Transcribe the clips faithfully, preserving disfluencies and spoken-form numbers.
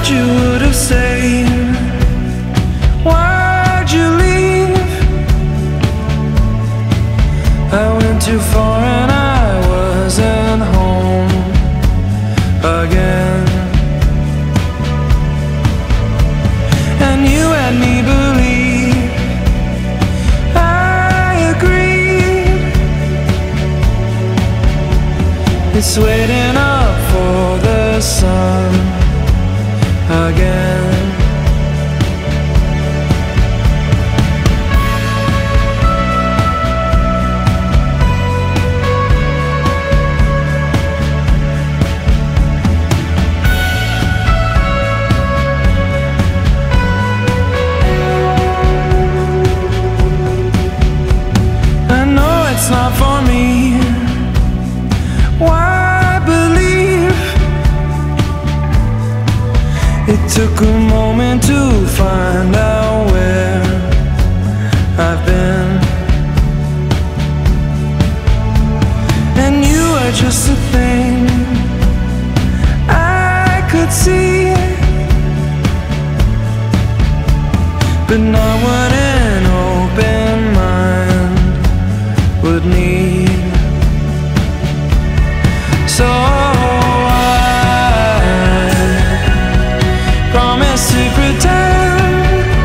you would have stayed. Why'd you leave? I went too far and I wasn't home again. And you had me believe I agreed. It's waiting up for the sun again. It's not for me. Why believe? It took a moment to find out where I've been. And you were just a thing I could see, but not what an open mind would need. So I promise to pretend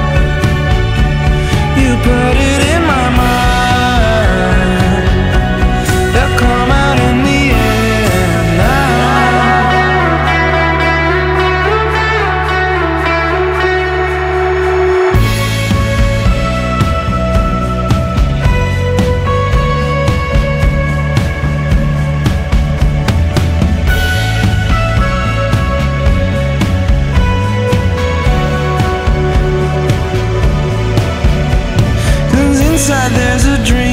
you put it in my mind. They'll come out in the end now. Inside there's a dream.